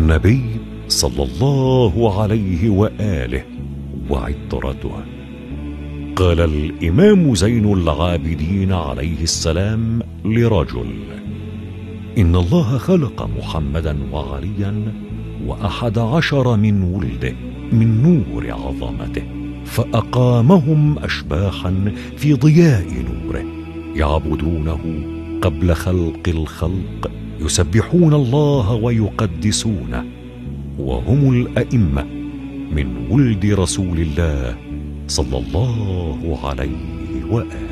النبي صلى الله عليه وآله وعترته. قال الإمام زين العابدين عليه السلام لرجل: إن الله خلق محمدا وعليا و11 من ولده من نور عظمته، فأقامهم أشباحا في ضياء نوره، يعبدونه قبل خلق الخلق، يسبحون الله ويقدسونه، وهم الأئمة من ولد رسول الله صلى الله عليه وآله.